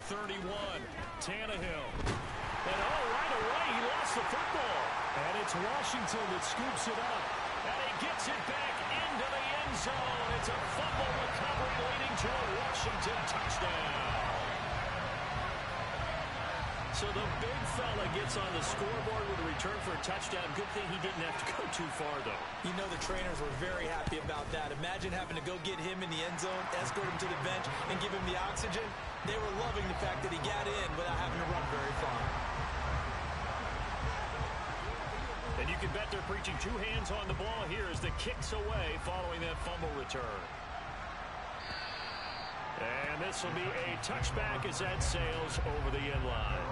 31. Tannehill. And right away, he lost the football. And it's Washington that scoops it up. And he gets it back into the end zone. It's a fumble recovery leading to a Washington touchdown. So the big fella gets on the scoreboard with a return for a touchdown. Good thing he didn't have to go too far, though. You know the trainers were very happy about that. Imagine having to go get him in the end zone, escort him to the bench, and give him the oxygen. They were loving the fact that he got in without having to run very far. And you can bet they're preaching two hands on the ball here as the kick's away following that fumble return. And this will be a touchback as that sails over the end line.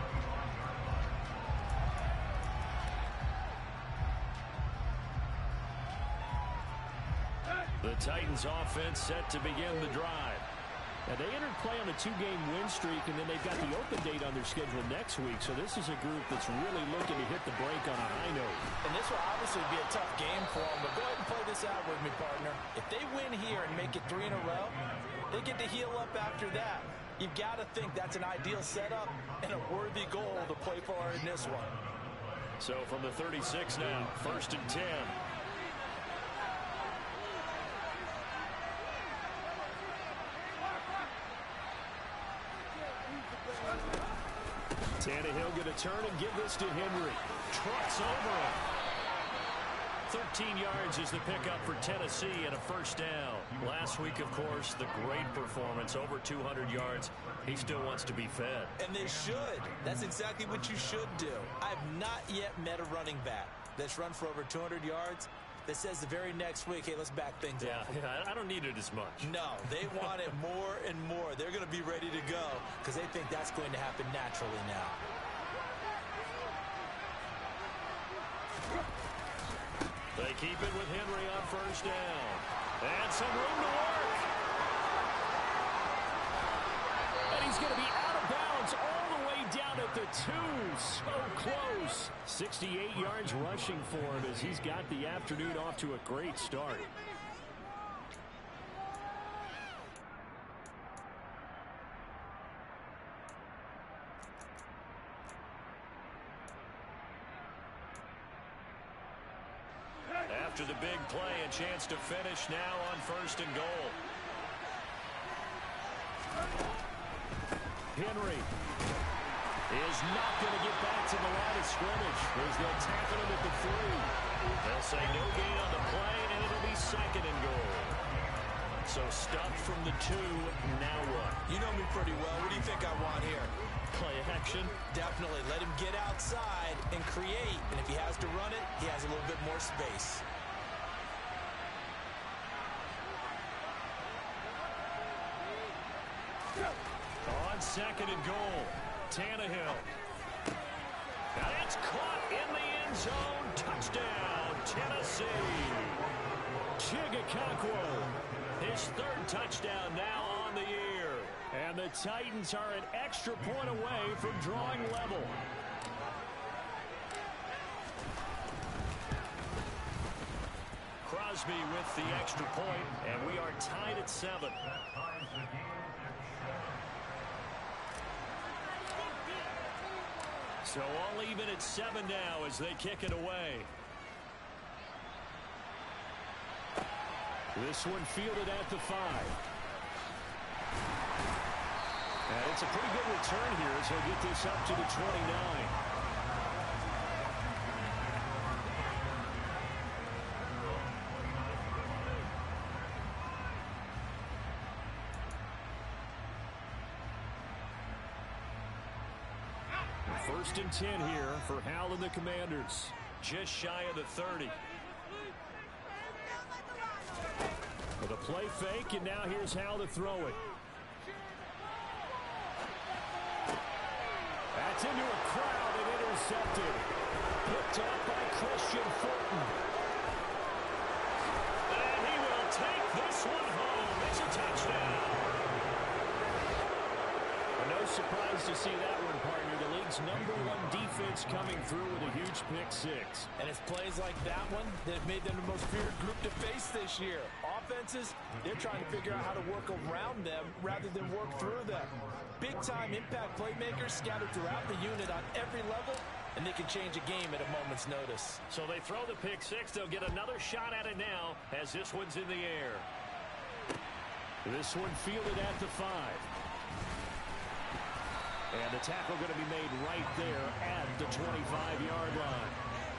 The Titans offense set to begin the drive. Now, they entered play on a two-game win streak, and then they've got the open date on their schedule next week. So this is a group that's really looking to hit the break on a high note. And this will obviously be a tough game for them, but go ahead and play this out with me, partner. If they win here and make it 3 in a row, they get to heal up after that. You've got to think that's an ideal setup and a worthy goal to play for in this one. So from the 36 now, 1st and 10. Tannehill going to turn and give this to Henry. Trucks over him. 13 yards is the pickup for Tennessee and a first down. Last week, of course, the great performance, over 200 yards. He still wants to be fed. And they should. That's exactly what you should do. I have not yet met a running back that's run for over 200 yards that says the very next week, hey, let's back things up. Yeah, I don't need it as much. No, they want it more and more. They're going to be ready to go because they think that's going to happen naturally now. They keep it with Henry on first down. And some room to work. And he's going to be out of bounds all the way down at the 2. So close. 68 yards rushing for him as he's got the afternoon off to a great start. After the big play, a chance to finish now on 1st and goal. Henry is not going to get back to the line of scrimmage as they'll tackle him at the 3. They'll say no gain on the play, and it'll be 2nd and goal. So stuffed from the 2, now what? You know me pretty well. What do you think I want here? Play action? Definitely. Let him get outside and create. And if he has to run it, he has a little bit more space. On 2nd and goal, Tannehill. And it's caught in the end zone. Touchdown, Tennessee. Chigakakwo, his 3rd touchdown now on the year. And the Titans are an extra point away from drawing level. Crosby with the extra point, and we are tied at 7. So all even at 7 now as they kick it away. This one fielded at the 5. And it's a pretty good return here as he'll get this up to the 29. First and 10 here for Hal and the Commanders. Just shy of the 30. With a play fake, and now here's Hal to throw it. That's into a crowd and intercepted. Picked up by Christian Fulton. And he will take this one home. It's a touchdown. No surprise to see that one, partner. The league's #1 defense coming through with a huge pick-6. And it's plays like that one that have made them the most feared group to face this year. Offenses They're trying to figure out how to work around them rather than work through them. Big-time impact playmakers scattered throughout the unit on every level, and they can change a game at a moment's notice. So they throw the pick six. They'll get another shot at it now as this one's in the air. This one fielded at the 5. And the tackle going to be made right there at the 25-yard line.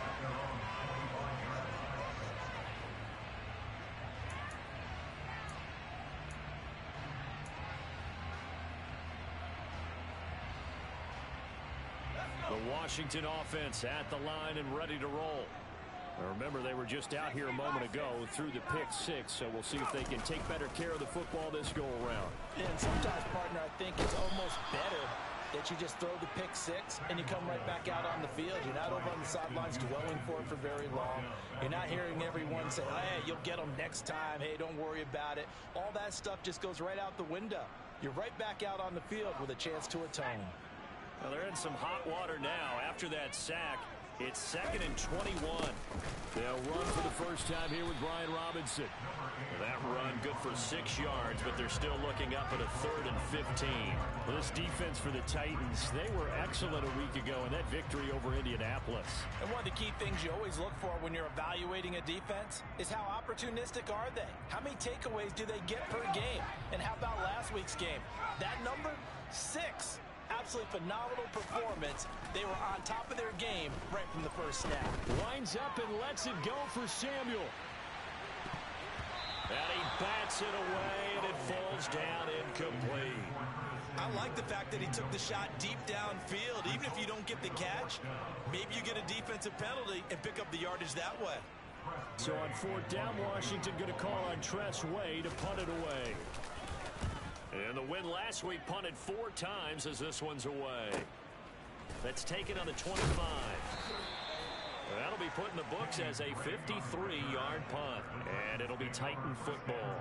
The Washington offense at the line and ready to roll. Now remember, they were just out here a moment ago through the pick six, so we'll see if they can take better care of the football this go-around. And sometimes, partner, I think it's almost better that you just throw the pick six and you come right back out on the field. You're not over on the sidelines dwelling for it for very long. You're not hearing everyone say, hey, you'll get them next time. Hey, don't worry about it. All that stuff just goes right out the window. You're right back out on the field with a chance to atone. Well, they're in some hot water now after that sack. It's 2nd and 21. They'll run for the first time here with Brian Robinson. That run good for 6 yards, but they're still looking up at a 3rd and 15. Well, this defense for the Titans, they were excellent a week ago in that victory over Indianapolis. And one of the key things you always look for when you're evaluating a defense is how opportunistic are they? How many takeaways do they get per game? And how about last week's game? That number? 6. Absolutely phenomenal performance. They were on top of their game right from the first snap. Winds up and lets it go for Samuel. And he bats it away, and it falls down incomplete. I like the fact that he took the shot deep downfield. Even if you don't get the catch, maybe you get a defensive penalty and pick up the yardage that way. So on 4th down, Washington going to call on Tress Way to punt it away. And the win last week punted 4 times as this one's away. That's taken on the 25. That'll be put in the books as a 53-yard punt. And it'll be Titan football.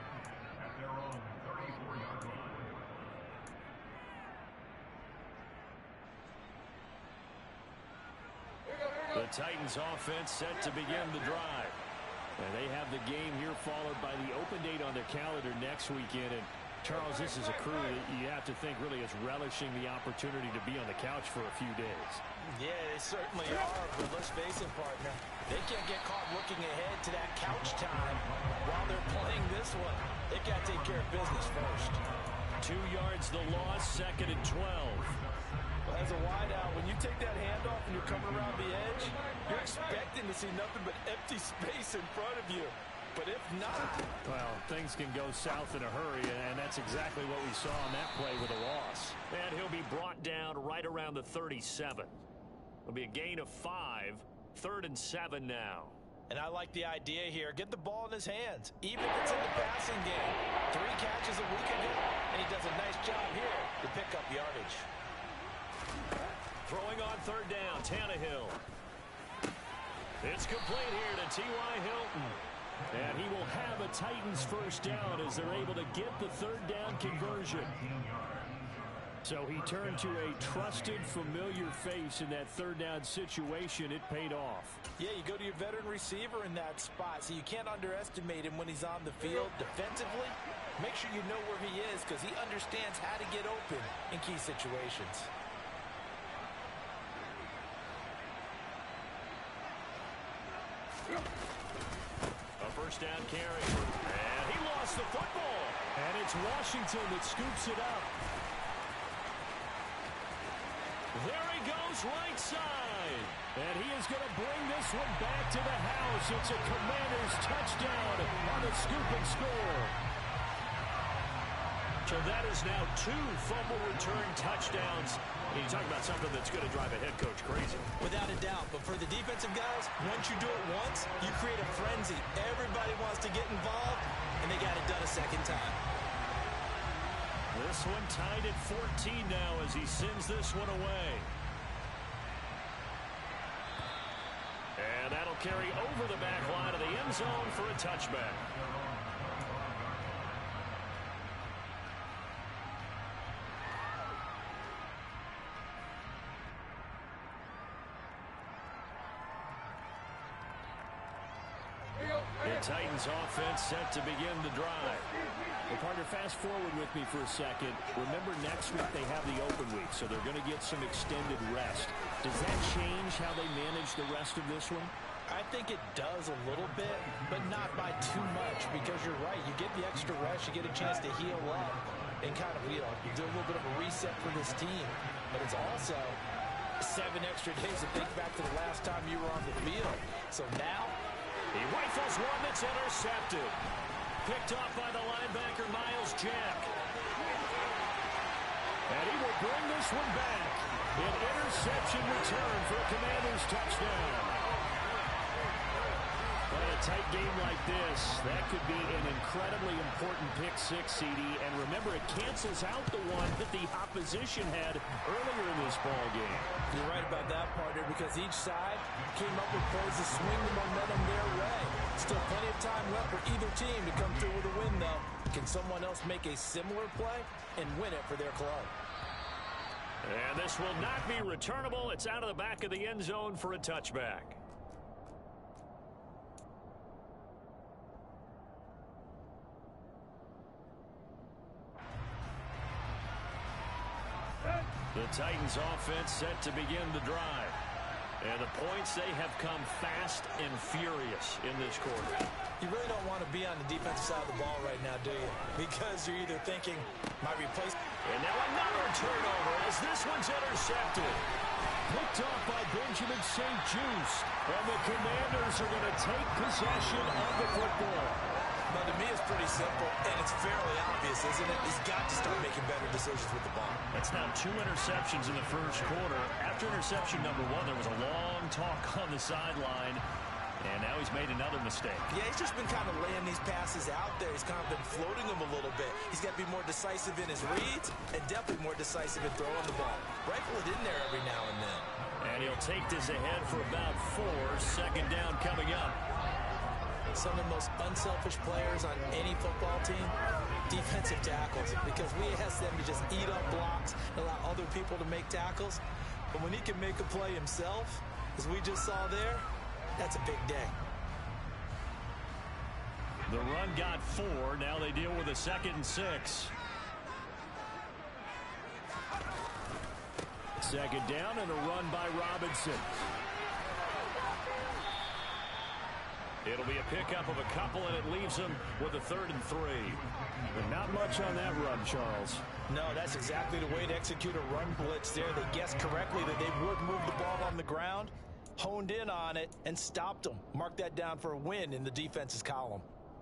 The Titans offense set to begin the drive. And they have the game here followed by the open date on their calendar next weekend. And Charles, this is a crew that you have to think really is relishing the opportunity to be on the couch for a few days. Yeah, they certainly are, but let's face it, partner. They can't get caught looking ahead to that couch time while they're playing this one. They've got to take care of business first. 2 yards the loss, 2nd and 12. Well, as a wideout, when you take that handoff and you're coming around the edge, you're expecting to see nothing but empty space in front of you. But if not, well, things can go south in a hurry, and that's exactly what we saw on that play with a loss. And he'll be brought down right around the 37. It'll be a gain of 5, 3rd and 7 now. And I like the idea here. Get the ball in his hands, even if it's in the passing game. 3 catches a week ago, and he does a nice job here to pick up yardage. Throwing on 3rd down, Tannehill. It's complete here to T.Y. Hilton. And he will have a Titans first down as they're able to get the 3rd down conversion. So he turned to a trusted, familiar face in that 3rd down situation. It paid off. Yeah, you go to your veteran receiver in that spot, so you can't underestimate him when he's on the field defensively. Make sure you know where he is because he understands how to get open in key situations. First down carry. And he lost the football. And it's Washington that scoops it up. There he goes right side. And he is going to bring this one back to the house. It's a Commanders touchdown on the scoop and score. So that is now 2 fumble return touchdowns. You talk about something that's going to drive a head coach crazy. Without a doubt. But for the defensive guys, once you do it once, you create a frenzy. Everybody wants to get involved, and they got it done a second time. This one tied at 14 now as he sends this one away. And that'll carry over the back line of the end zone for a touchback. The Titans offense set to begin the drive. Well, partner, fast forward with me for a second. Remember, next week they have the open week, so they're going to get some extended rest. Does that change how they manage the rest of this one? I think it does a little bit, but not by too much, because you're right. You get the extra rest, you get a chance to heal up, and kind of, you do a little bit of a reset for this team. But it's also 7 extra days to think back to the last time you were on the field. So now, he rifles one that's intercepted. Picked off by the linebacker, Myles Jack. And he will bring this one back. An interception return for a Commanders touchdown. But a tight game like this, that could be an incredibly important pick six, CD. And remember, it cancels out the one that the opposition had earlier in this ball game. You're right about that, partner, because each side came up with plays to swing the momentum their way. Still plenty of time left for either team to come through with a win, though. Can someone else make a similar play and win it for their club? And this will not be returnable. It's out of the back of the end zone for a touchback. The Titans offense set to begin the drive. And the points, they have come fast and furious in this quarter. You really don't want to be on the defensive side of the ball right now, do you? Because you're either thinking, my replacement. And now another turnover as this one's intercepted. Picked off by Benjamin St-Juste. And the Commanders are going to take possession of the football. Now, to me, it's pretty simple, and it's fairly obvious, isn't it? He's got to start making better decisions with the ball. That's now 2 interceptions in the first quarter. After interception number 1, there was a long talk on the sideline, and now he's made another mistake. Yeah, he's just been kind of laying these passes out there. He's kind of been floating them a little bit. He's got to be more decisive in his reads and definitely more decisive in throwing the ball. Rifle it in there every now and then. And he'll take this ahead for about 4. Second down coming up. Some of the most unselfish players on any football team, defensive tackles, because we ask them to just eat up blocks and allow other people to make tackles. But when he can make a play himself, as we just saw there, that's a big day. The run got 4. Now they deal with a 2nd and 6. Second down and a run by Robinson. It'll be a pickup of a couple, and it leaves them with a 3rd and 3. But not much on that run, Charles. No, that's exactly the way to execute a run blitz there. They guessed correctly that they would move the ball on the ground, honed in on it, and stopped them. Mark that down for a win in the defense's column.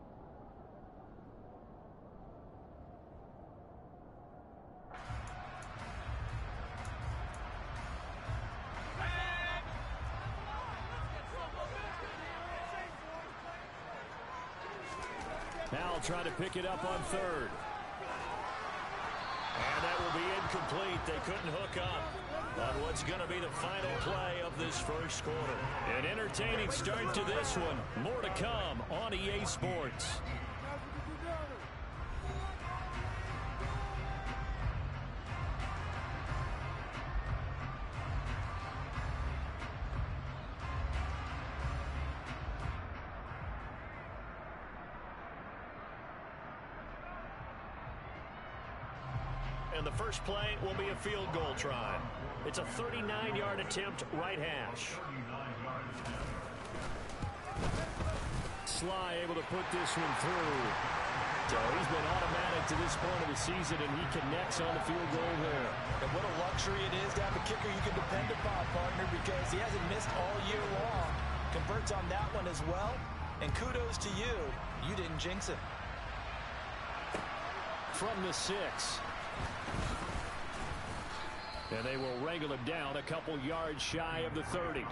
Now I'll try to pick it up on 3rd. And that will be incomplete. They couldn't hook up on what's going to be the final play of this first quarter. An entertaining start to this one. More to come on EA Sports. And the first play will be a field goal try. It's a 39-yard attempt, right hash. Sly able to put this one through. So he's been automatic to this point of the season, and he connects on the field goal there. And what a luxury it is to have a kicker you can depend upon, partner, because he hasn't missed all year long. Converts on that one as well. And kudos to you. You didn't jinx it. From the 6. And they will wrangle him down a couple yards shy of the 30.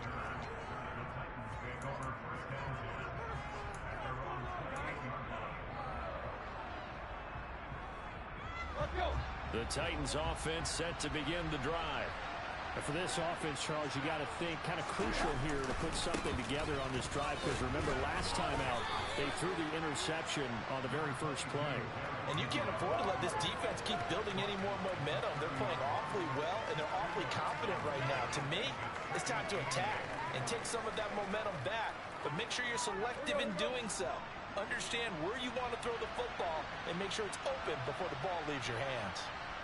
The Titans offense set to begin the drive. And for this offense, Charles, you got to think kind of crucial here to put something together on this drive, because remember last time out they threw the interception on the very first play. And you can't afford to let this defense keep building any more momentum. They're playing awfully well, and they're awfully confident right now. To me, it's time to attack and take some of that momentum back but make sure you're selective in doing so. Understand where you want to throw the football and make sure it's open before the ball leaves your hands.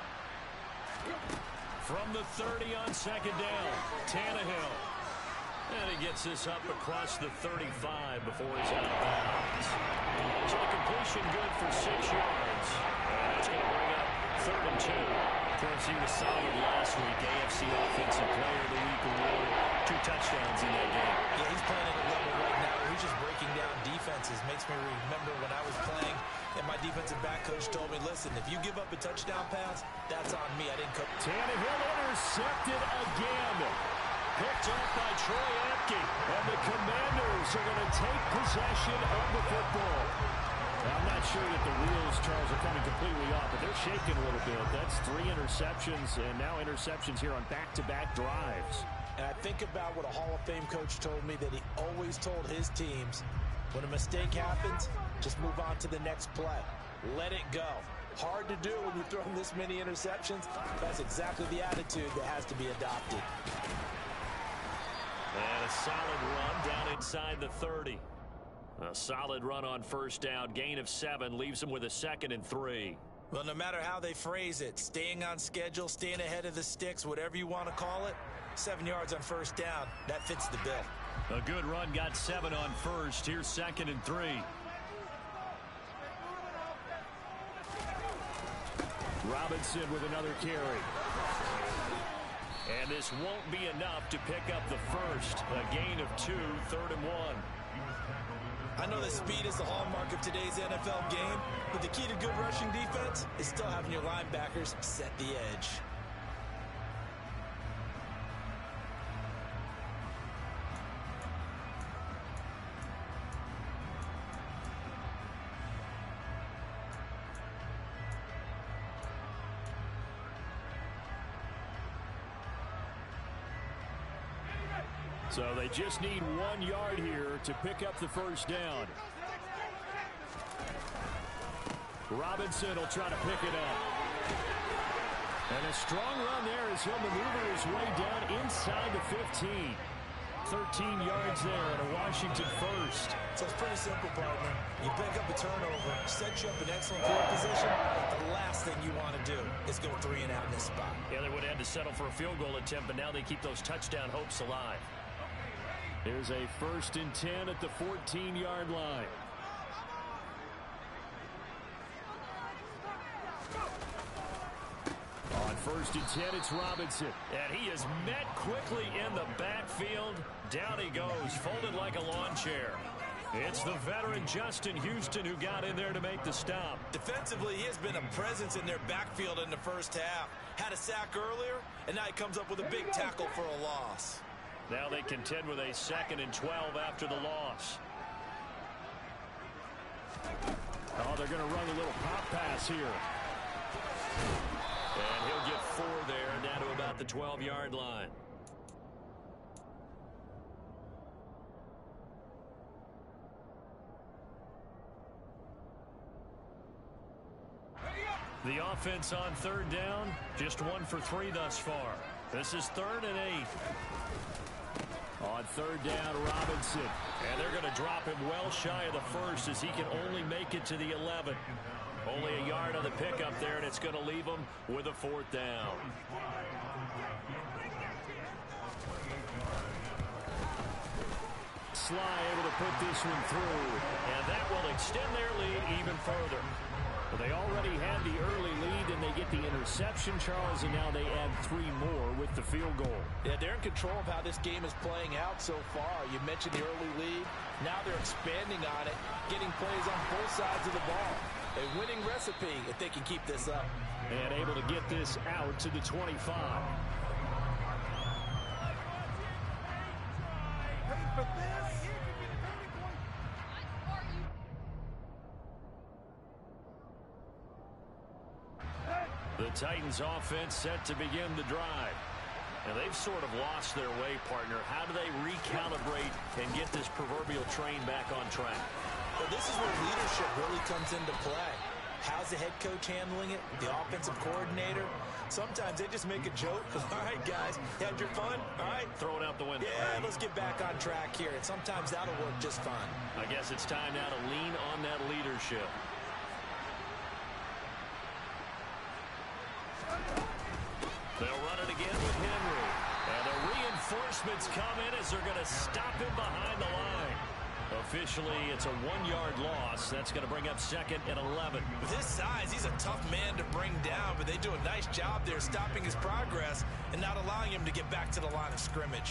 From the 30 on second down, Tannehill. And he gets this up across the 35 before he's out of bounds. So the completion good for 6 yards. And it's going to bring up 3rd and 2. Of course, he was solid last week. AFC Offensive Player of the Week award. 2 touchdowns in that game. Yeah, he's playing at a level right now where he's just breaking down defenses. Makes me remember when I was playing and my defensive back coach told me, listen, if you give up a touchdown pass, that's on me. I didn't cook. Tannehill intercepted again. Picked up by Troy Apke. And the Commanders are going to take possession of the football. I'm not sure that the wheels, Charles, are coming completely off, but they're shaking a little bit. That's 3 interceptions, and now interceptions here on back-to-back drives. And I think about what a Hall of Fame coach told me, that he always told his teams, when a mistake happens, just move on to the next play. Let it go. Hard to do when you're throwing this many interceptions. That's exactly the attitude that has to be adopted. And a solid run down inside the 30. A solid run on first down. Gain of 7 leaves them with a 2nd and 3. Well, no matter how they phrase it, staying on schedule, staying ahead of the sticks, whatever you want to call it, 7 yards on first down, that fits the bill. A good run, got 7 on first. Here's 2nd and 3. Robinson with another carry. And this won't be enough to pick up the first. A gain of 2, 3rd and 1. I know that speed is the hallmark of today's NFL game, but the key to good rushing defense is still having your linebackers set the edge. So they just need 1 yard here to pick up the first down. Robinson will try to pick it up. And a strong run there as he'll maneuver his way down inside the 15. 13 yards there and a Washington first. So it's pretty simple, partner. You pick up a turnover, set you up in excellent field position. The last thing you want to do is go 3 and out in this spot. Yeah, they would have had to settle for a field goal attempt, but now they keep those touchdown hopes alive. There's a 1st and 10 at the 14-yard line. On 1st and 10, it's Robinson. And he is met quickly in the backfield. Down he goes, folded like a lawn chair. It's the veteran Justin Houston who got in there to make the stop. Defensively, he has been a presence in their backfield in the first half. Had a sack earlier, and now he comes up with a big tackle for a loss. Now they contend with a 2nd and 12 after the loss. Oh, they're going to run a little pop pass here. And he'll get 4 there, down to about the 12-yard line. The offense on 3rd down, just 1 for 3 thus far. This is 3rd and 8. On 3rd down, Robinson. And they're going to drop him well shy of the first as he can only make it to the 11. Only a yard on the pickup there, and it's going to leave him with a 4th down. Sly able to put this one through, and that will extend their lead even further. Well, they already had the early lead, and they get the interception, Charles, and now they add 3 more with the field goal. Yeah, they're in control of how this game is playing out so far. You mentioned the early lead. Now they're expanding on it, getting plays on both sides of the ball. A winning recipe if they can keep this up. And able to get this out to the 25. The Titans offense set to begin the drive. And they've sort of lost their way, partner. How do they recalibrate and get this proverbial train back on track? Well, this is where leadership really comes into play. How's the head coach handling it? The offensive coordinator? Sometimes they just make a joke. All right, guys, you had your fun? All right. Throw it out the window. Yeah, let's get back on track here. And sometimes that'll work just fine. I guess it's time now to lean on that leadership. They'll run it again with Henry. And the reinforcements come in as they're going to stop him behind the line. Officially, it's a 1-yard loss. That's going to bring up 2nd and 11. With his size, he's a tough man to bring down, but they do a nice job there stopping his progress and not allowing him to get back to the line of scrimmage.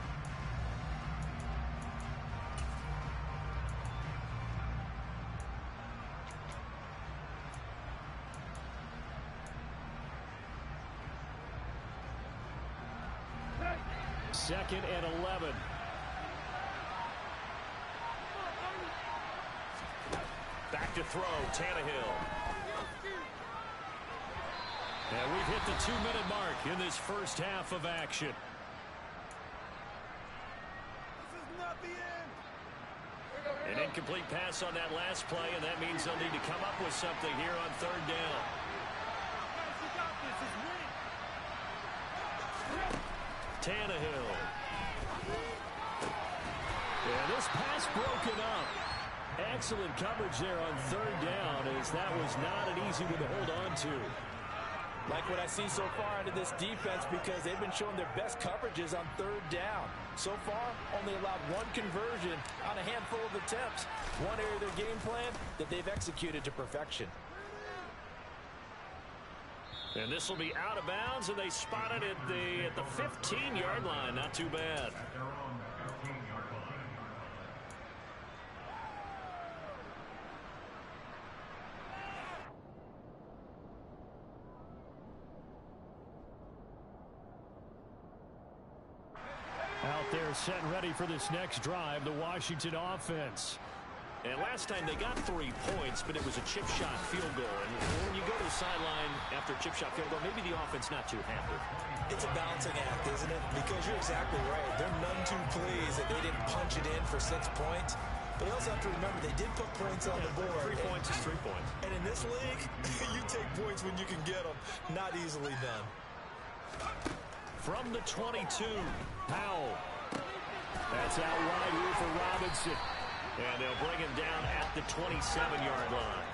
Second and 11. Back to throw, Tannehill. And we've hit the 2-minute mark in this first half of action. This is not the end. An incomplete pass on that last play, and that means they'll need to come up with something here on 3rd down. Guys, you got this. Just win. Tannehill. And this pass broken up. Excellent coverage there on 3rd down, as that was not an easy one to hold on to. Like what I see so far out of this defense, because they've been showing their best coverages on 3rd down. So far, only allowed 1 conversion on a handful of attempts. One area of their game plan that they've executed to perfection. And this will be out of bounds, and they spot it at the 15-yard line. Not too bad. Out there set and ready for this next drive, the Washington offense. And last time they got 3 points, but it was a chip shot field goal. And when you go to the sideline after a chip shot field goal, maybe the offense not too happy. It's a balancing act, isn't it? Because you're exactly right. They're none too pleased that they didn't punch it in for 6 points. But you also have to remember they did put points on the board. 3 points is 3 points. And in this league, you take points when you can get them. Not easily done. From the 22, Powell. That's out wide here for Robinson. And they'll bring him down at the 27-yard line.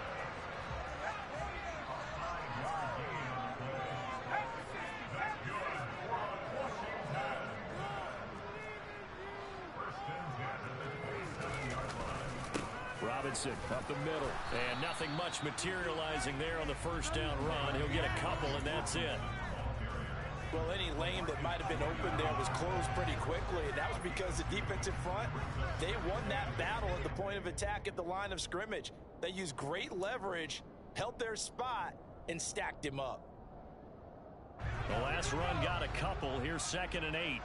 Robinson up the middle. And nothing much materializing there on the first down run. He'll get a couple, and that's it. Well, any lane that might have been open there was closed pretty quickly, and that was because the defensive front, they won that battle at the point of attack at the line of scrimmage. They used great leverage, held their spot, and stacked him up. The last run got a couple. Here's 2nd and 8.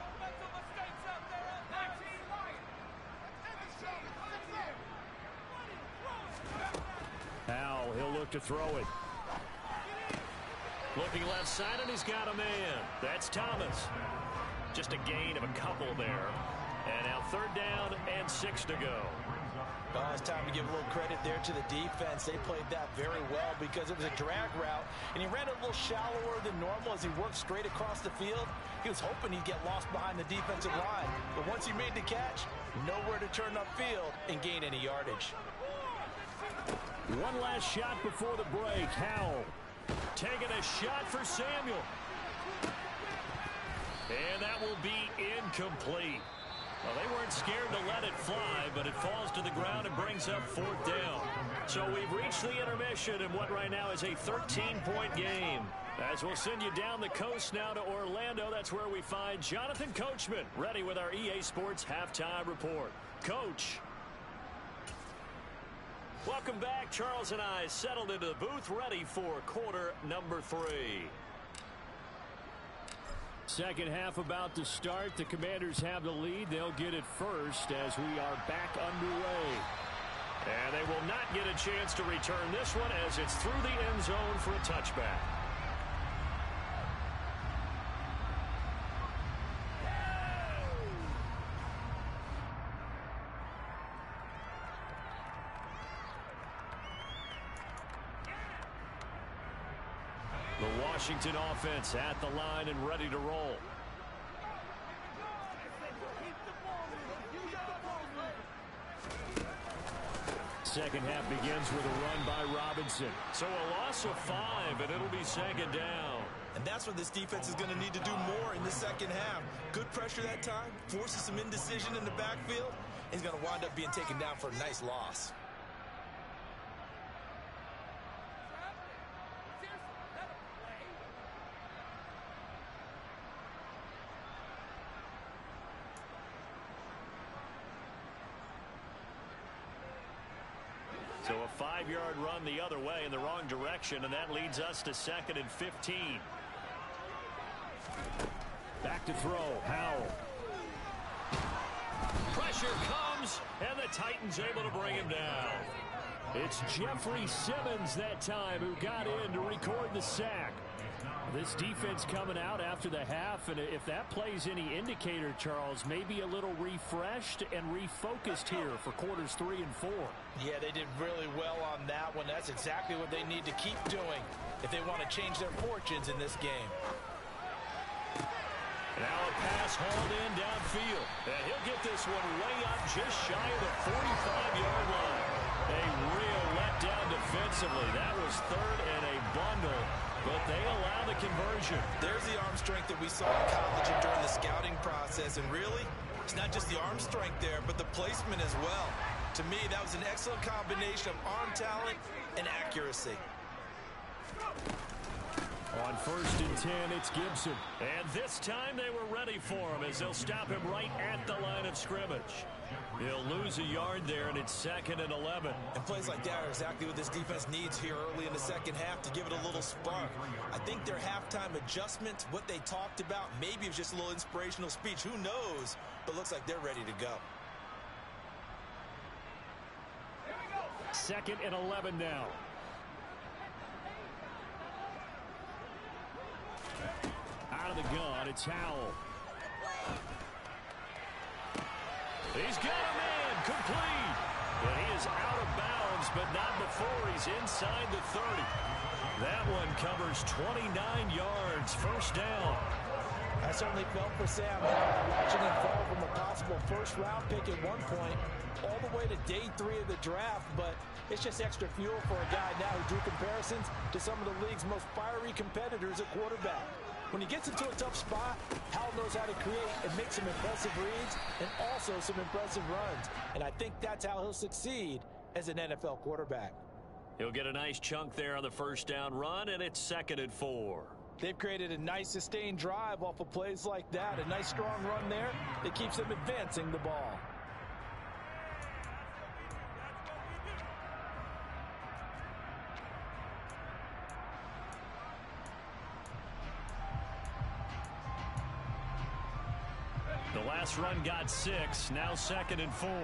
Powell, he'll look to throw it. Looking left side, and he's got a man. That's Thomas. Just a gain of a couple there. And now 3rd down and 6 to go. Oh, it's time to give a little credit there to the defense. They played that very well because it was a drag route, and he ran a little shallower than normal as he worked straight across the field. He was hoping he'd get lost behind the defensive line. But once he made the catch, nowhere to turn upfield and gain any yardage. One last shot before the break. Howell taking a shot for Samuel. And that will be incomplete. Well, they weren't scared to let it fly, but it falls to the ground and brings up 4th down. So we've reached the intermission in what right now is a 13-point game. As we'll send you down the coast now to Orlando, that's where we find Jonathan Coachman ready with our EA Sports Halftime Report. Coach. Welcome back. Charles and I settled into the booth ready for quarter number 3. Second half about to start. The Commanders have the lead. They'll get it first as we are back underway. And they will not get a chance to return this one as it's through the end zone for a touchback. The Washington offense at the line and ready to roll. Second half begins with a run by Robinson. So a loss of 5, and it'll be second down. And that's what this defense is going to need to do more in the second half. Good pressure that time, forces some indecision in the backfield. He's going to wind up being taken down for a nice loss. So a 5-yard run the other way in the wrong direction, and that leads us to 2nd and 15. Back to throw, Howell. Pressure comes, and the Titans able to bring him down. It's Jeffrey Simmons that time who got in to record the sack. This defense coming out after the half, and if that plays any indicator, Charles, maybe a little refreshed and refocused here for quarters 3 and 4. Yeah, they did really well on that one. That's exactly what they need to keep doing if they want to change their fortunes in this game. Now a pass hauled in downfield. And he'll get this one way up just shy of the 45-yard line. A real letdown defensively. That was 3rd and a bundle, but they allow the conversion. There's the arm strength that we saw in college and during the scouting process. And really, it's not just the arm strength there, but the placement as well. To me, that was an excellent combination of arm talent and accuracy. On 1st and 10, it's Gibson. And this time they were ready for him as they'll stop him right at the line of scrimmage. He'll lose a yard there, and it's 2nd and 11. And plays like that are exactly what this defense needs here early in the second half to give it a little spark. I think their halftime adjustment, what they talked about, maybe it was just a little inspirational speech. Who knows? But looks like they're ready to go. 2nd and 11 now. Out of the gun, it's Howell. He's got a man, complete. But he is out of bounds, but not before he's inside the 30. That one covers 29 yards, 1st down. I certainly felt for Sam watching him fall from a possible first-round pick at one point all the way to day 3 of the draft, but it's just extra fuel for a guy now who drew comparisons to some of the league's most fiery competitors at quarterback. When he gets into a tough spot, Howell knows how to create and make some impressive reads and also some impressive runs. And I think that's how he'll succeed as an NFL quarterback. He'll get a nice chunk there on the 1st down run, and it's 2nd and 4. They've created a nice sustained drive off of plays like that. A nice strong run there that keeps them advancing the ball. The last run got 6, now 2nd and 4.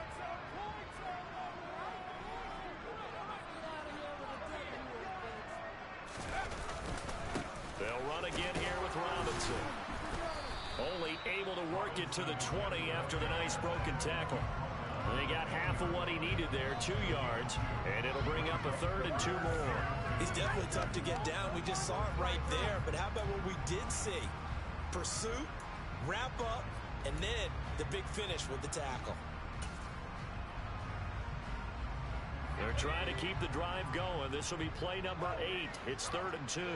They'll run again here with Robinson. Only able to work it to the 20 after the nice broken tackle. They got half of what he needed there, 2 yards, and it'll bring up a 3rd and 2 more. He's definitely tough to get down. We just saw it right there. But how about what we did see? Pursuit, wrap up, and then the big finish with the tackle. They're trying to keep the drive going. This will be play number 8. It's 3rd and 2.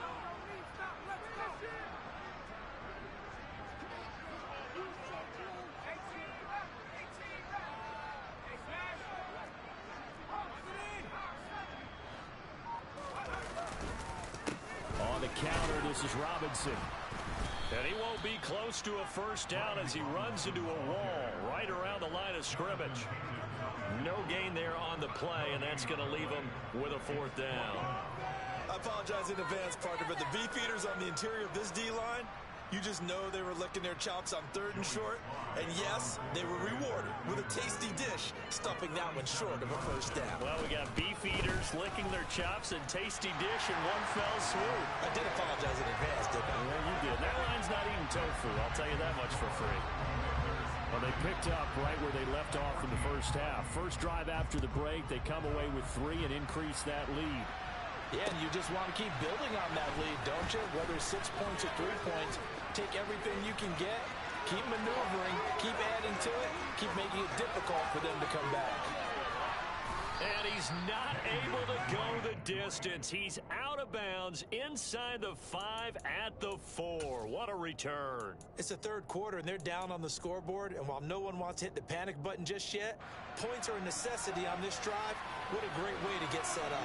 On the counter, this is Robinson. And he won't be close to a 1st down as he runs into a wall right around the line of scrimmage. No gain there on the play, and that's going to leave him with a 4th down. I apologize in advance, partner, but the beefeaters on the interior of this D-line, you just know they were licking their chops on 3rd and short. And yes, they were rewarded with a tasty dish, stuffing that one short of a 1st down. Well, we got beefeaters licking their chops and tasty dish in one fell swoop. I did apologize in advance, didn't I? Yeah, you did. That line's not eating tofu, I'll tell you that much for free. Well, they picked up right where they left off in the 1st half. First drive after the break, they come away with 3 and increase that lead. Yeah, and you just want to keep building on that lead, don't you? Whether it's 6 points or 3 points, take everything you can get, keep maneuvering, keep adding to it, keep making it difficult for them to come back. And he's not able to go the distance. He's out of bounds inside the 5 at the 4. What a return. It's the third quarter, and they're down on the scoreboard. And while no one wants to hit the panic button just yet, points are a necessity on this drive. What a great way to get set up.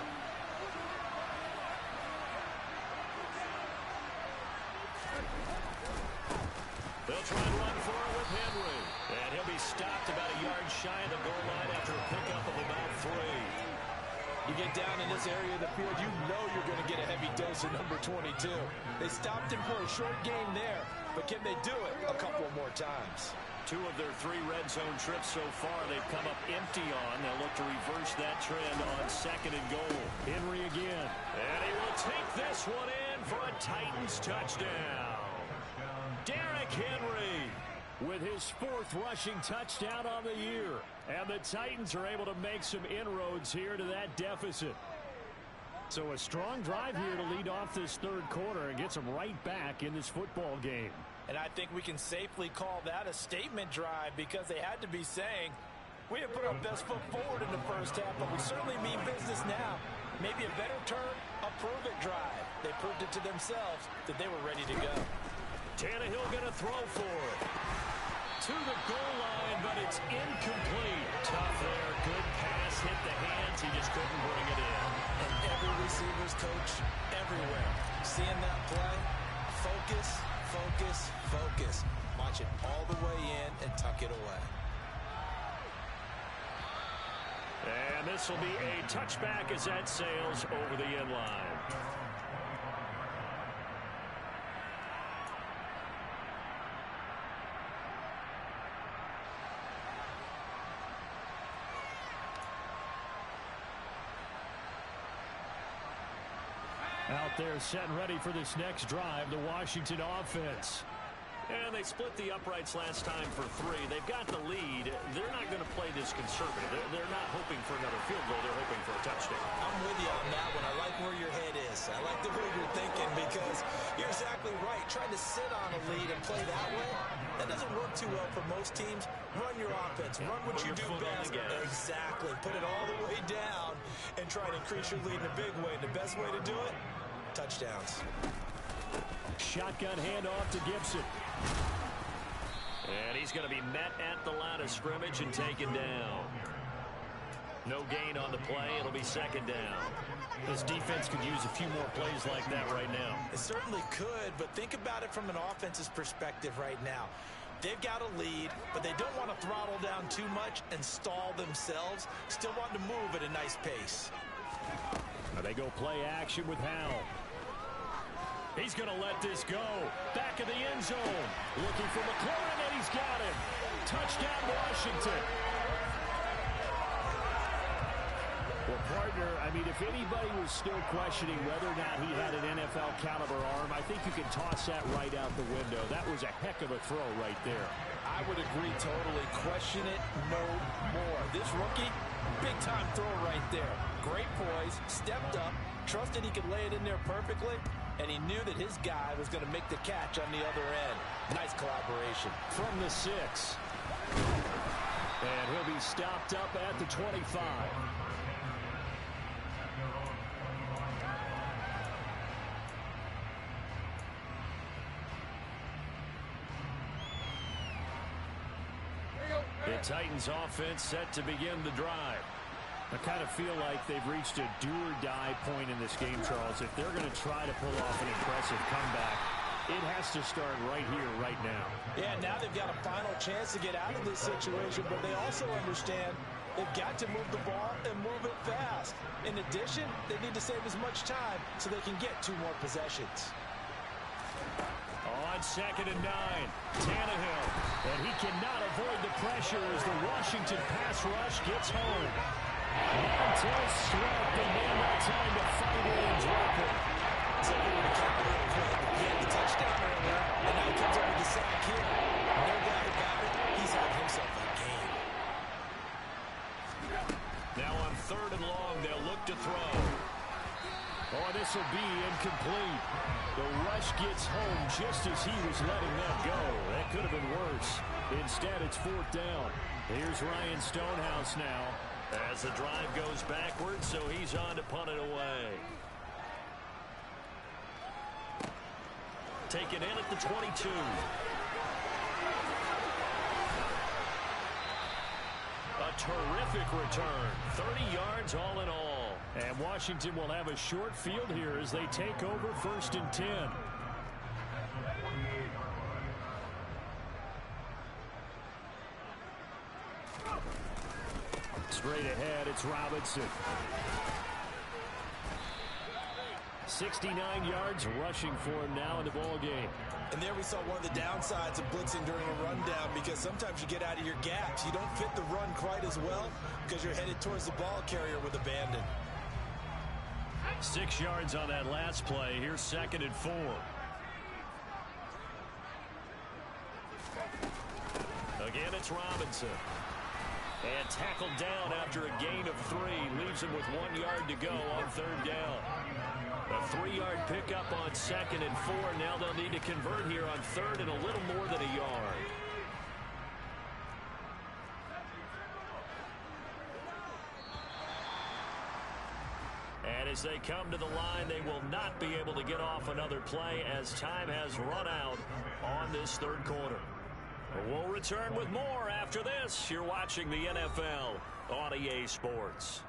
They'll try and run for it with Henry. And he'll be stopped about a yard shy of the goal line after a pickup of about 3. You get down in this area of the field, you know you're going to get a heavy dose of number 22. They stopped him for a short game there, but can they do it a couple more times? 2 of their 3 red zone trips so far they've come up empty on. They'll look to reverse that trend on 2nd and goal. Henry again. And he will take this one in for a Titans touchdown. Derrick Henry with his 4th rushing touchdown on the year. And the Titans are able to make some inroads here to that deficit. So a strong drive here to lead off this 3rd quarter and gets them right back in this football game. And I think we can safely call that a statement drive because they had to be saying, we didn't put our best foot forward in the first half, but we certainly mean business now. Maybe a better term, a prove-it drive. They proved it to themselves that they were ready to go. Tannehill going to throw for it. To the goal line, but it's incomplete. Tough there. Good pass. Hit the hands. He just couldn't bring it in. And every receiver's coach everywhere. Seeing that play, focus, focus, focus. Watch it all the way in and tuck it away. And this will be a touchback as that sails over the end line. Out there set and ready for this next drive, the Washington offense. And they split the uprights last time for 3. They've got the lead. They're not going to play this conservative. They're not hoping for another field goal. They're hoping for a touchdown. I'm with you on that one. I like where your head is. I like the way you're thinking because you're exactly right. Trying to sit on a lead and play that way, that doesn't work too well for most teams. Run your offense. Run what you do best. Exactly. Put it all the way down and try and increase your lead in a big way. And the best way to do it, touchdowns. Shotgun handoff to Gibson. And he's going to be met at the line of scrimmage and taken down. No gain on the play. It'll be 2nd down. This defense could use a few more plays like that right now. It certainly could, but think about it from an offense's perspective right now. They've got a lead, but they don't want to throttle down too much and stall themselves. Still want to move at a nice pace. Now they go play action with Howell. He's going to let this go. Back of the end zone. Looking for McLaurin, and he's got him. Touchdown, Washington. Well, partner, I mean, if anybody was still questioning whether or not he had an NFL caliber arm, I think you can toss that right out the window. That was a heck of a throw right there. I would agree totally. Question it no more. This rookie, big-time throw right there. Great poise, stepped up, trusted he could lay it in there perfectly, and he knew that his guy was going to make the catch on the other end. Nice collaboration. From the 6. And he'll be stopped up at the 25. The Titans offense set to begin the drive. I kind of feel like they've reached a do-or-die point in this game, Charles. If they're going to try to pull off an impressive comeback, it has to start right here, right now. Yeah, now they've got a final chance to get out of this situation, but they also understand they've got to move the ball and move it fast. In addition, they need to save as much time so they can get 2 more possessions. On 2nd and 9, Tannehill. And he cannot avoid the pressure as the Washington pass rush gets home. Montez Sweat, the man that time to fight in and drop it. So he had the touchdown earlier, and now he comes up with the sack here. No doubt about it, he's had himself a game. Now on 3rd and long, they'll look to throw. Oh, rush gets home just as he was letting that go. That could have been worse. Instead, it's 4th down. Here's Ryan Stonehouse now as the drive goes backwards, so he's on to punt it away. Taken in at the 22. A terrific return. 30 yards all in all. And Washington will have a short field here as they take over 1st and 10. Straight ahead, it's Robinson. 69 yards rushing for him now in the ball game. And there we saw one of the downsides of blitzing during a rundown, because sometimes you get out of your gaps. You don't fit the run quite as well because you're headed towards the ball carrier with abandon. 6 yards on that last play. Here's 2nd and 4. Again, it's Robinson. And tackled down after a gain of 3. Leaves him with 1 yard to go on 3rd down. A 3-yard pickup on 2nd and 4. Now they'll need to convert here on 3rd and a little more than a yard. And as they come to the line, they will not be able to get off another play as time has run out on this 3rd quarter. We'll return with more after this. You're watching the NFL on EA Sports.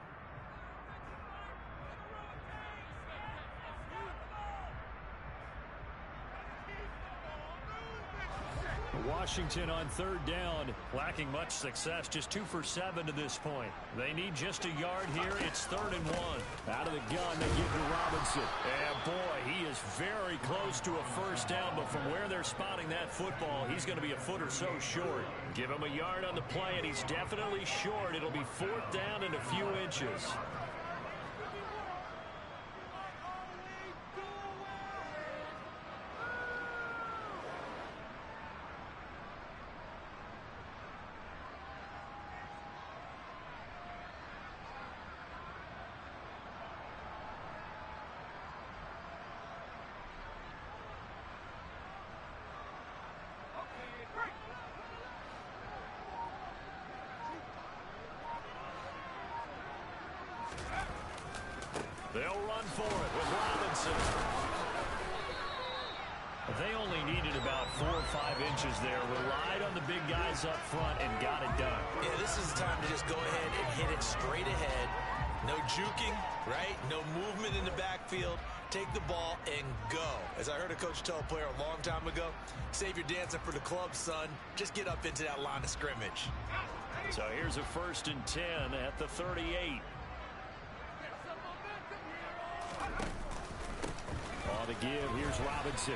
Washington on 3rd down, lacking much success, just 2 for 7 to this point. They need just a yard here. It's 3rd and 1. Out of the gun, they give to Robinson. And boy, he is very close to a 1st down, but from where they're spotting that football, he's going to be a foot or so short. Give him a yard on the play, and he's definitely short. It'll be 4th down and a few inches. They'll run for it with Robinson. They only needed about 4 or 5 inches there. Relied on the big guys up front and got it done. Yeah, this is the time to just go ahead and hit it straight ahead. No juking, right? No movement in the backfield. Take the ball and go. As I heard a coach tell a player a long time ago, save your dancing for the club, son. Just get up into that line of scrimmage. So here's a 1st and 10 at the 38. On the give, here's Robinson.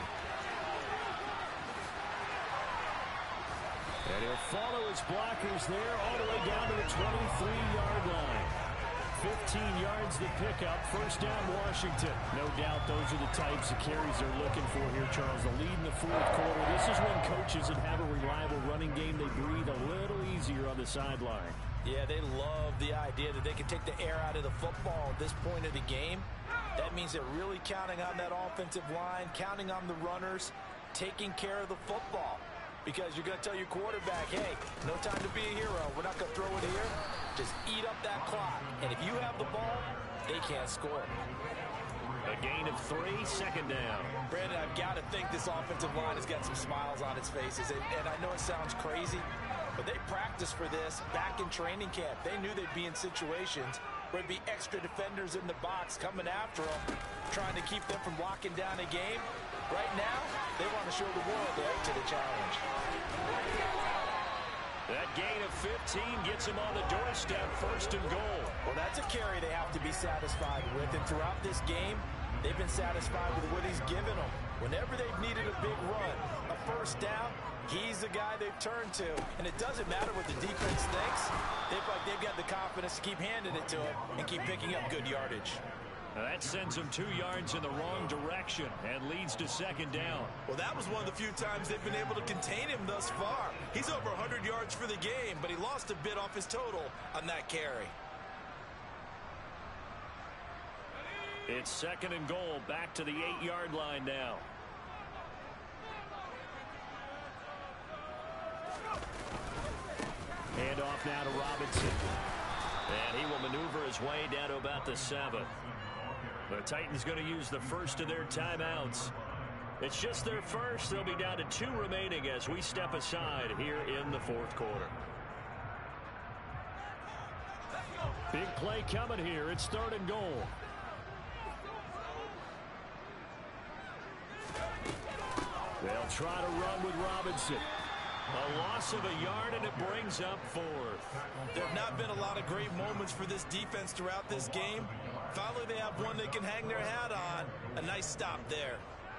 And he'll follow his blockers there all the way down to the 23-yard line. 15 yards the pickup. 1st down, Washington. No doubt those are the types of carries they're looking for here, Charles. The lead in the 4th quarter. This is when coaches that have a reliable running game, they breathe a little easier on the sideline. Yeah, they love the idea that they can take the air out of the football at this point of the game. That means they're really counting on that offensive line, counting on the runners, taking care of the football. Because you're going to tell your quarterback, hey, no time to be a hero. We're not going to throw it here. Just eat up that clock. And if you have the ball, they can't score. A gain of 3, 2nd down. Brandon, I've got to think this offensive line has got some smiles on its faces. And I know it sounds crazy, but they practiced for this back in training camp. They knew they'd be in situations where there'd be extra defenders in the box coming after them, trying to keep them from locking down a game. Right now, they want to show the world they're up to the challenge. That gain of 15 gets him on the doorstep, 1st and goal. Well, that's a carry they have to be satisfied with. And throughout this game, they've been satisfied with what he's given them. Whenever they've needed a big run, a 1st down, he's the guy they've turned to. And it doesn't matter what the defense thinks. They've got the confidence to keep handing it to him and keep picking up good yardage. Now that sends him 2 yards in the wrong direction and leads to 2nd down. Well, that was one of the few times they've been able to contain him thus far. He's over 100 yards for the game, but he lost a bit off his total on that carry. It's 2nd and goal, back to the 8-yard line now. handoff now to Robinson. And he will maneuver his way down to about the 7. The Titans going to use the first of their timeouts. It's just their first. They'll be down to 2 remaining as we step aside here in the fourth quarter. Big play coming here. It's 3rd and goal. They'll try to run with Robinson. A loss of a yard, and it brings up 4th. There have not been a lot of great moments for this defense throughout this game. Finally, they have one they can hang their hat on. A nice stop there.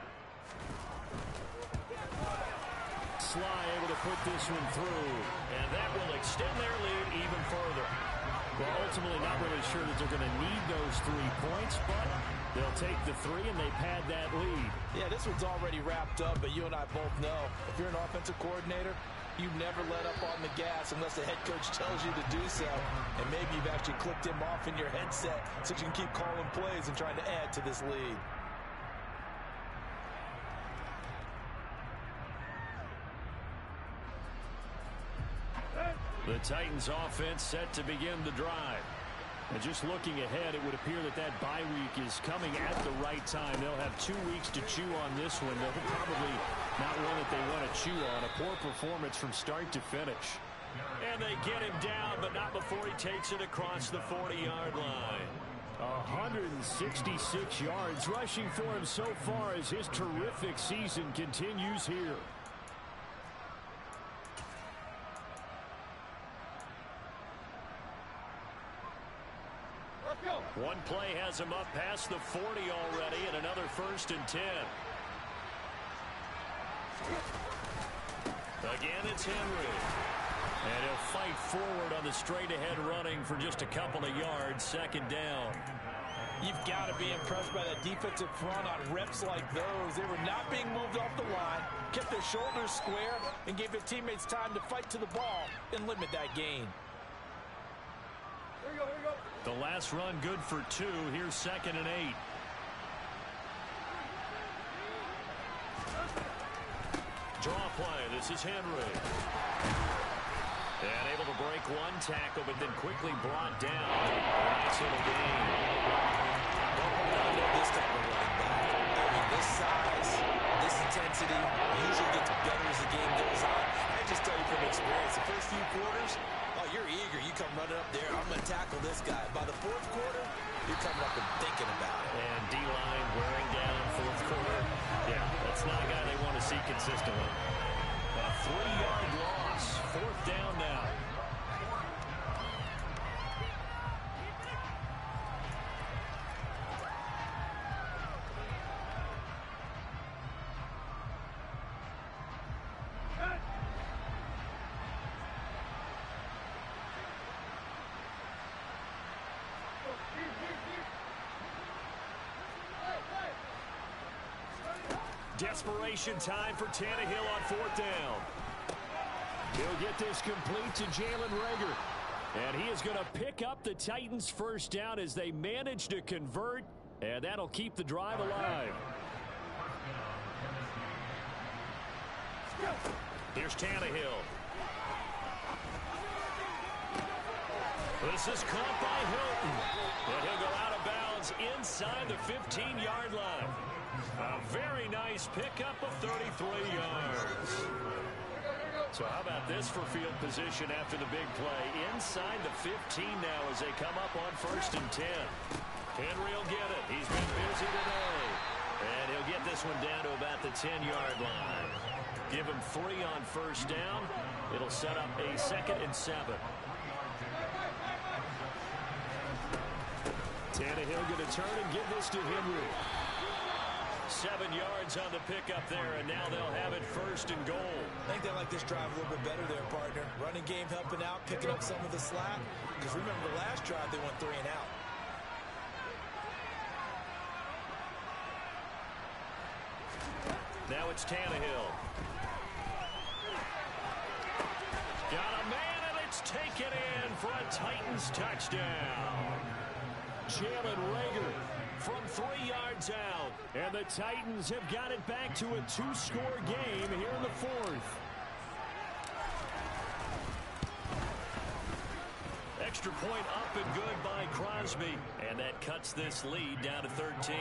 Sly able to put this one through, and that will extend their lead even further. Well, ultimately not really sure that they're going to need those 3 points, but they'll take the 3 and they pad that lead. Yeah, this one's already wrapped up, but you and I both know if you're an offensive coordinator, you never let up on the gas unless the head coach tells you to do so. And maybe you've actually clicked him off in your headset so you can keep calling plays and trying to add to this lead. The Titans offense set to begin the drive. And just looking ahead, it would appear that that bye week is coming at the right time. They'll have 2 weeks to chew on this one. They'll probably not one that they want to chew on. A poor performance from start to finish. And they get him down, but not before he takes it across the 40-yard line. 166 yards rushing for him so far as his terrific season continues here. One play has him up past the 40 already, and another 1st and 10. Again, it's Henry. And he'll fight forward on the straight-ahead running for just a couple of yards. 2nd down. You've got to be impressed by that defensive front on reps like those. They were not being moved off the line, kept their shoulders square, and gave their teammates time to fight to the ball and limit that gain. Here you go. The last run good for 2. Here's 2nd and 8. Draw play. This is Henry. And able to break 1 tackle, but then quickly brought down. Nice little gain. I know this type of running back. I mean, this size, this intensity usually gets better as the game goes on. I just tell you from experience, the first few quarters, you're eager. You come running up there. I'm going to tackle this guy. By the 4th quarter, you're coming up and thinking about it. And D-line wearing down 4th quarter. Yeah, that's not a guy they want to see consistently. A 3-yard loss. 4th down now. Desperation time for Tannehill on 4th down. He'll get this complete to Jalen Reagor. And he is going to pick up the Titans' 1st down as they manage to convert. And that'll keep the drive alive. Here's Tannehill. This is caught by Hilton. And he'll go out of bounds inside the 15-yard line. A very nice pickup of 33 yards. So how about this for field position after the big play? Inside the 15 now as they come up on 1st and 10. Henry will get it. He's been busy today. And he'll get this one down to about the 10-yard line. Give him 3 on 1st down. It'll set up a 2nd and 7. Tannehill going to turn and give this to Henry. 7 yards on the pickup there, and now they'll have it 1st and goal. I think they like this drive a little bit better there, partner. Running game helping out, picking up some of the slack. Because remember, the last drive, they went 3 and out. Now it's Tannehill. Got a man, and it's taken in for a Titans touchdown. Jalen Reagor from 3 yards out. And the Titans have got it back to a 2-score game here in the 4th. extra point up and good by Crosby. And that cuts this lead down to 13.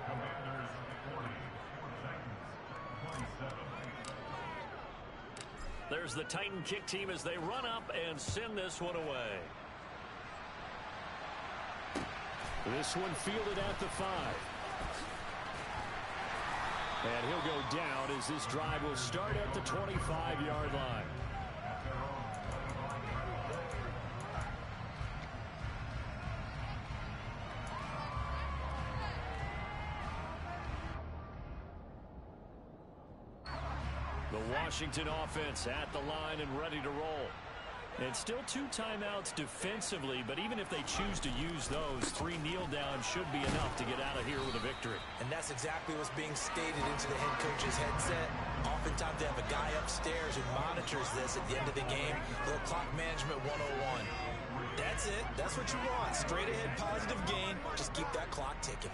There's the Titan kick team as they run up and send this one away. This one fielded at the 5. And he'll go down as this drive will start at the 25-yard line. The Washington offense at the line and ready to roll. And still 2 timeouts defensively, but even if they choose to use those, 3 kneel downs should be enough to get out of here with a victory. And that's exactly what's being stated into the head coach's headset. Oftentimes they have a guy upstairs who monitors this at the end of the game. Little clock management 101. That's it. That's what you want. Straight ahead positive gain. Just keep that clock ticking.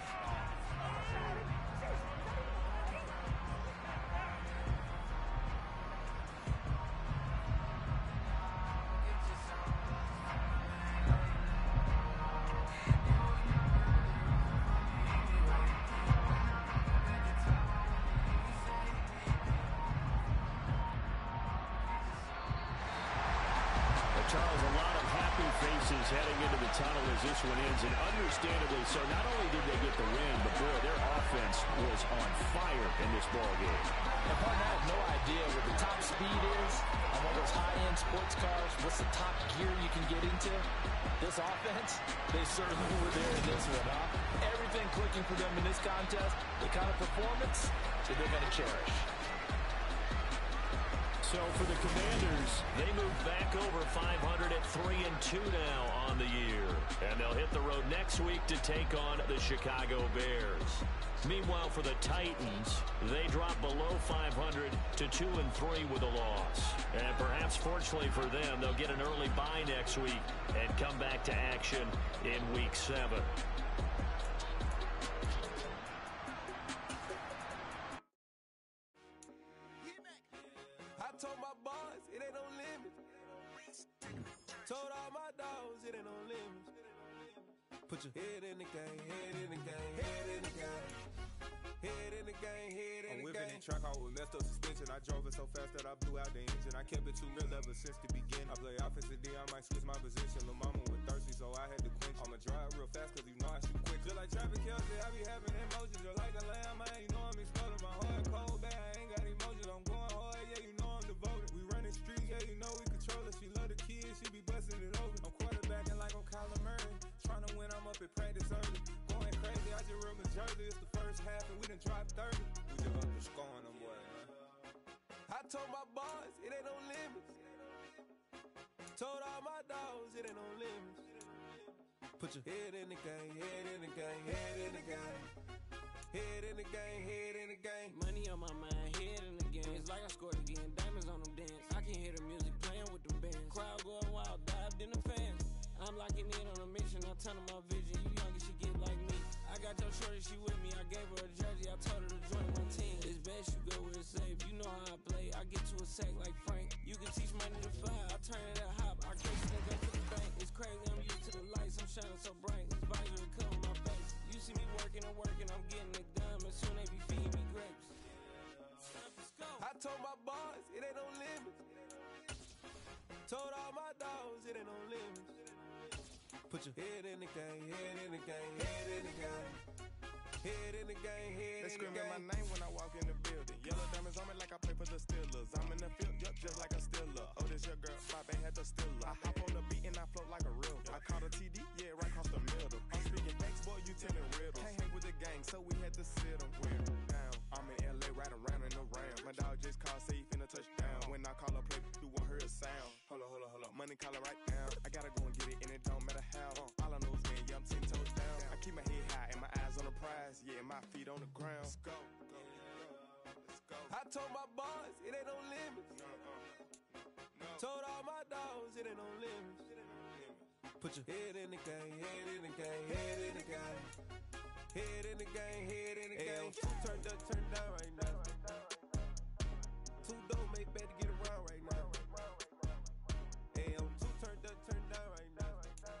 Charles, a lot of happy faces heading into the tunnel as this one ends, and understandably so. Not only did they get the win, but boy, their offense was on fire in this ball game. And partner, I have no idea what the top speed is on one of those high-end sports cars. What's the top gear you can get into? This offense, they certainly were there in this one, huh? Everything clicking for them in this contest, the kind of performance that they're going to cherish. So for the Commanders, they move back over 500 at 3-2 now on the year. And they'll hit the road next week to take on the Chicago Bears. Meanwhile, for the Titans, they drop below 500 to 2-3 with a loss. And perhaps fortunately for them, they'll get an early bye next week and come back to action in Week 7. I told my boys it ain't no limit. Told all my dogs it ain't no limit. Put your head in the game, head in the game, head in the game. Head in the game, head in the game. I'm whipping the track out with messed up suspension. I drove it so fast that I blew out the engine. I kept it too real ever since the beginning. I play offensive D, I might switch my position. Lil' mama was thirsty, so I had to quench. I'ma drive real fast cause you know I shoot quick. Just like Travis Kelce, I be having emotions. Just like a lamb, man, you know I'm exploding. My heart cold, bad, I ain't got emotions. I'm going hard, yeah, you know I'm devoted. We running streets, yeah, you know we control it. She love the kids, she be busting it over. I'm quarterbacking like I'm Kyler Murray. Trying to win, I'm up at practice early. Going crazy, I just real Jersey. It's the first half and we done dropped 30. We just underscoring them, boy, man. I told my boys it ain't no limits. Told all my dogs it ain't no limits. Put your head in the game, head in the game, head in the game. Head in the game, head in the game. Money on my mind, head in the game. It's like I scored again, diamonds on them dance. I can hear the music playing with them bands. Crowd going wild, dived in the fans. I'm locking in on a mission, I turn on my vision. You young and she get like me. I got your shorty, she with me. I gave her a jersey, I told her to join my team. It's best you go where it's safe. You know how I play, I get to a sack like Frank. You can teach money to fly, I turn it at hop. I can't stand up to the bank. It's crazy, I'm used to the lights, I'm shining so bright. This visor will cover my face. You see me working, I'm getting it done. But soon they be feeding me grapes. I told my boys it ain't no limits. Told all my dogs it ain't no limits. Put your head in the game, head in the game, head in the game. Head in the game, head in the game. They screaming my name when I walk in the building. Yellow diamonds on me like I play for the Steelers. I'm in the field, yup, just like a Steeler. Oh, this your girl, Bob ain't had the Steeler. I hop on the beat and I float like a real. I caught a TD, yeah, right across the middle. I'm speaking thanks, boy, you telling riddles. Can't hang with the gang, so we had to sit them weird down. I'm in LA, right around in the round. My dog just called, say he finna touchdown. When I call a play, you won't hear a sound. Hold up, money caller right now. I gotta go and get it, and it don't matter how. All I know is, man, yeah, I'm 10 toes down. I keep my head high and my eyes on the prize. Yeah, my feet on the ground. Let's go. I told my boys it ain't no limits. Told all my dogs it ain't no limits. Put your head in the game, head in the game, head in the game. Head in the game, head in the game. Turned up, turned down right now. Two dope make better get around right now. Hey, I'm too turned up, turned down right now.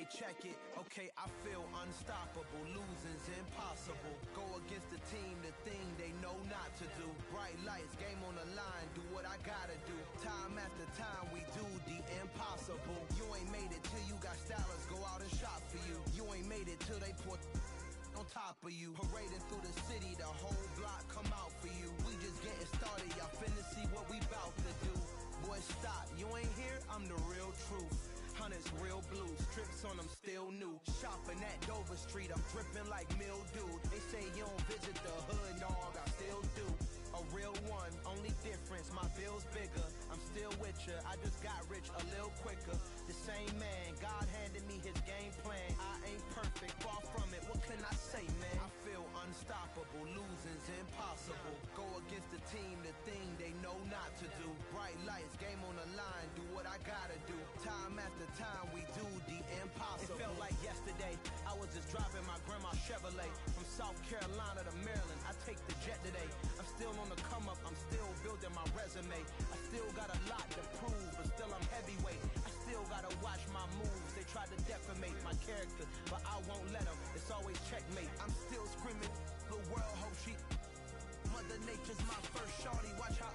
check it. Okay, I feel unstoppable. Losing's impossible. Go against the team, the thing they know not to do. Bright lights, game on the line, do what I gotta do. Time after time, we do the impossible. You ain't made it till you got stylers go out and shop for you. You ain't made it till they put on top of you. Parading through the city, the whole block come out for you. We just getting started, y'all finna see what we bout to do. Boy, stop, you ain't here, I'm the real truth. Hunters, real blue, strips on them still new. Shopping at Dover Street, I'm dripping like mildew. They say you don't visit the hood, dog, I still do. A real one, only difference, my bill's bigger. I'm still with ya, I just got rich a little quicker. The same man, God handed me his game plan. I ain't perfect, far from it, what can I say, man? I feel unstoppable, losing's impossible. Go against the team, the thing they know not to do. Bright lights, game on the line, do what I gotta do. Time after time, we do the impossible. It felt like yesterday, I was just driving my grandma's Chevrolet. From South Carolina to Maryland, I take the jet today. I'm still on the come up, I'm still building my resume. I still got a lot to prove, but still I'm heavyweight. I still gotta watch my moves. They tried to defamate my character, but I won't let them. It's always checkmate. I'm still screaming, the world hope she. Mother Nature's my first shorty. Watch how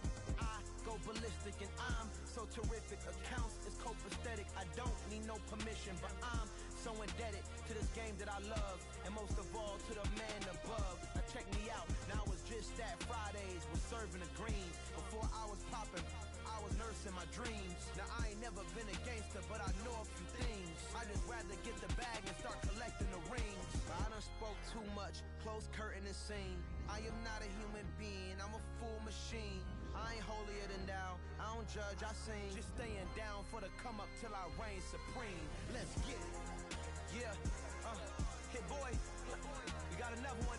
I go ballistic, and I'm so terrific. Accounts is copacetic. I don't need no permission, but I'm so indebted to this game that I love, and most of all to the man above. Now check me out, now it's just that Fridays was serving the greens. Before I was popping, I was nursing my dreams. Now I ain't never been a gangster, but I know a few things. I just rather get the bag and start collecting the rings. But I done spoke too much, close curtain and scene. I am not a human being, I'm a full machine. I ain't holier than thou, I don't judge, I sing. Just staying down for the come up till I reign supreme. Let's get it. Yeah, hit boy, we got another one.